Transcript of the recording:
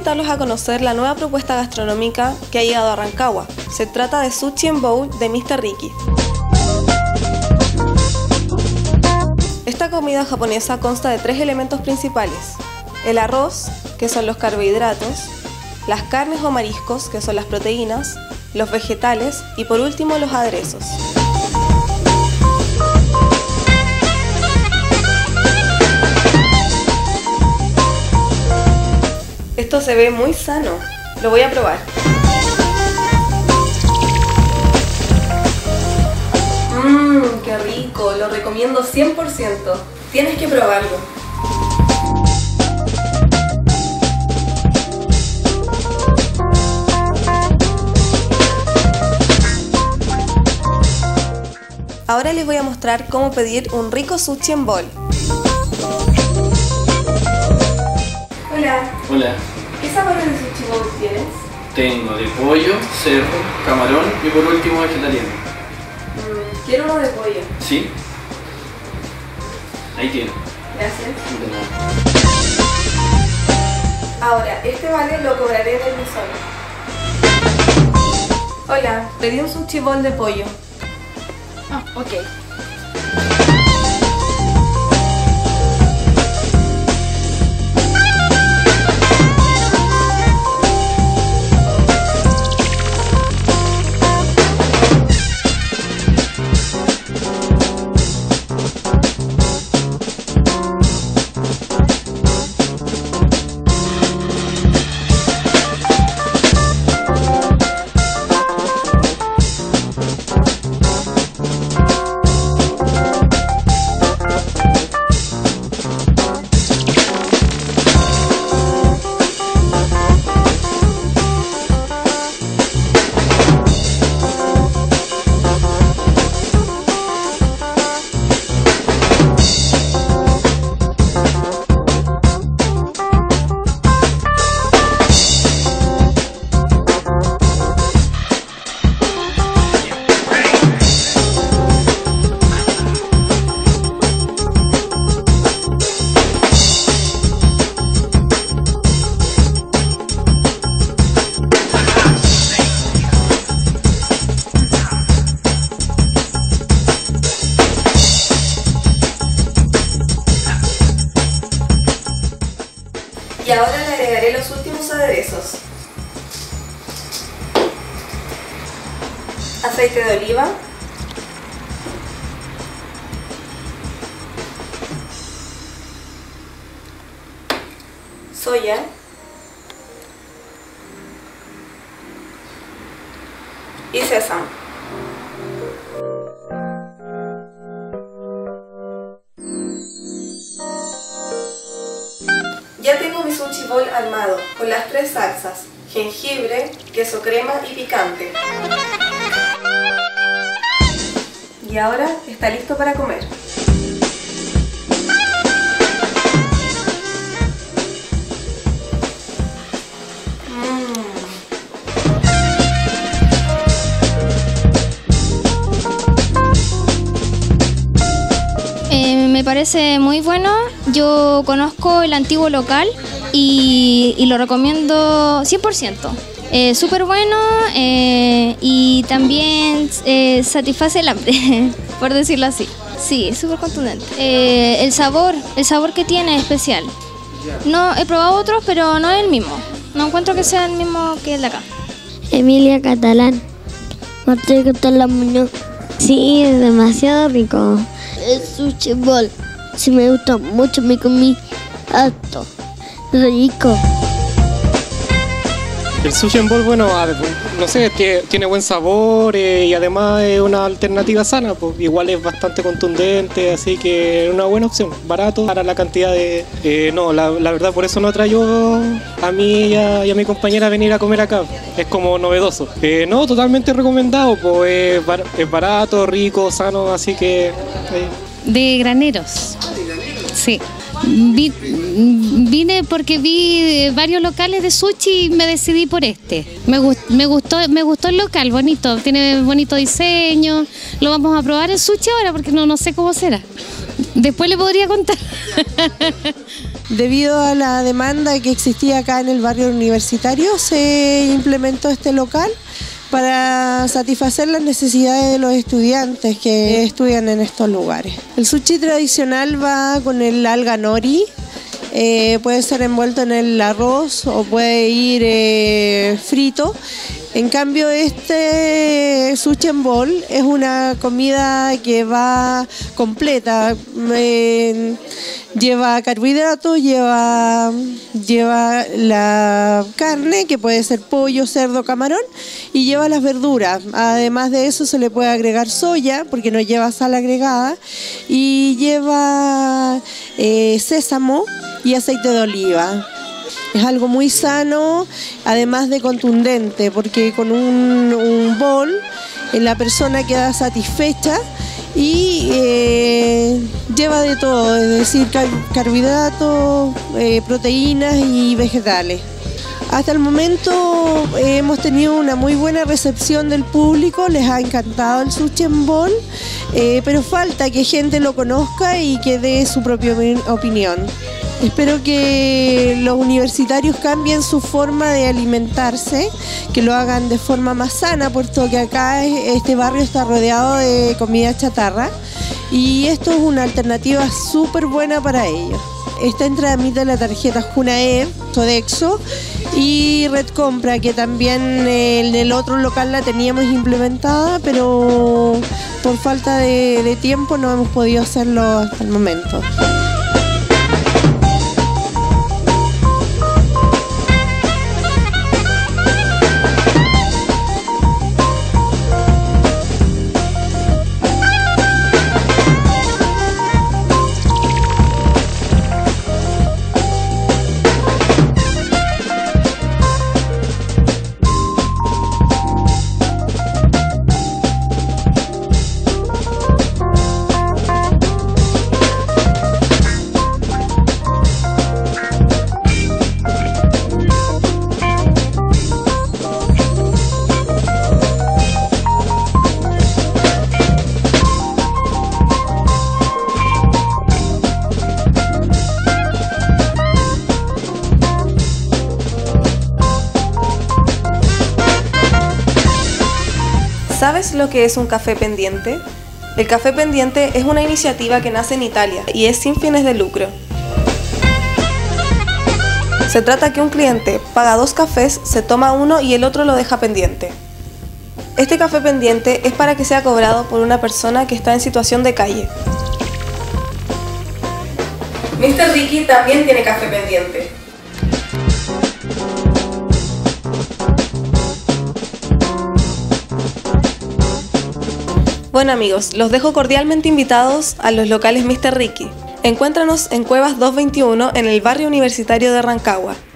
invitarlos a conocer la nueva propuesta gastronómica que ha llegado a Rancagua. Se trata de Sushi en Bowl de Mr. Ricky. Esta comida japonesa consta de 3 elementos principales: el arroz, que son los carbohidratos, las carnes o mariscos, que son las proteínas, los vegetales y por último los aderezos. Esto se ve muy sano, lo voy a probar. ¡Qué rico! Lo recomiendo 100%. Tienes que probarlo. Ahora les voy a mostrar cómo pedir un rico sushi en bowl. Hola. Hola. ¿Qué sabores de sushi bowl tienes? Tengo de pollo, cerdo, camarón y por último vegetariano. Quiero uno de pollo. ¿Sí? Ahí tiene. Gracias. De nada. Ahora, este vale lo cobraré en el mesón. Hola, pedí un sushi bowl de pollo. Ok. Y ahora le agregaré los últimos aderezos. Aceite de oliva, soya, y sésamo. Ya tengo mi sushi bowl armado con las 3 salsas: jengibre, queso crema y picante. Y ahora está listo para comer. Me parece muy bueno. Yo conozco el antiguo local y lo recomiendo 100%. Súper bueno y también satisface el hambre, por decirlo así. Sí, súper contundente. El sabor que tiene es especial. No, he probado otros, pero no es el mismo. No encuentro que sea el mismo que el de acá. Emilia Catalán, Martín Catalán Muñoz. Sí, es demasiado rico. El sushi bowl, sí me gusta mucho, me comí harto, rico. El sushi en bowl, bueno, no sé, tiene buen sabor y además es una alternativa sana, pues igual es bastante contundente, así que es una buena opción, barato para la cantidad de... no, la verdad por eso no traigo a mí y a mi compañera a venir a comer acá, es como novedoso. No, totalmente recomendado, pues es barato, rico, sano, así que... De Graneros. Sí. Vine porque vi varios locales de sushi y me decidí por este. Me gustó el local, bonito, tiene bonito diseño. Lo vamos a probar el sushi ahora porque no sé cómo será. Después le podría contar. Debido a la demanda que existía acá en el barrio universitario, se implementó este local para satisfacer las necesidades de los estudiantes que estudian en estos lugares. El sushi tradicional va con el alga nori, puede ser envuelto en el arroz o puede ir frito. En cambio, este sushi en bol es una comida que va completa. Lleva carbohidratos, lleva la carne, que puede ser pollo, cerdo, camarón, y lleva las verduras. Además de eso se le puede agregar soya, porque no lleva sal agregada, y lleva sésamo y aceite de oliva. Es algo muy sano, además de contundente, porque con un bol la persona queda satisfecha y lleva de todo, es decir, carbohidratos, proteínas y vegetales. Hasta el momento hemos tenido una muy buena recepción del público, les ha encantado el sushi en bol, pero falta que gente lo conozca y que dé su propia opinión. Espero que los universitarios cambien su forma de alimentarse, que lo hagan de forma más sana, puesto que acá este barrio está rodeado de comida chatarra y esto es una alternativa súper buena para ellos. Está en trámite la tarjeta Junaed, Sodexo y Red Compra, que también en el otro local la teníamos implementada, pero por falta de tiempo no hemos podido hacerlo hasta el momento. ¿Sabes lo que es un café pendiente? El café pendiente es una iniciativa que nace en Italia y es sin fines de lucro. Se trata que un cliente paga 2 cafés, se toma uno y el otro lo deja pendiente. Este café pendiente es para que sea cobrado por una persona que está en situación de calle. Mr. Ricky también tiene café pendiente. Bueno amigos, los dejo cordialmente invitados a los locales Mr. Ricky. Encuéntranos en Cuevas 221 en el barrio universitario de Rancagua.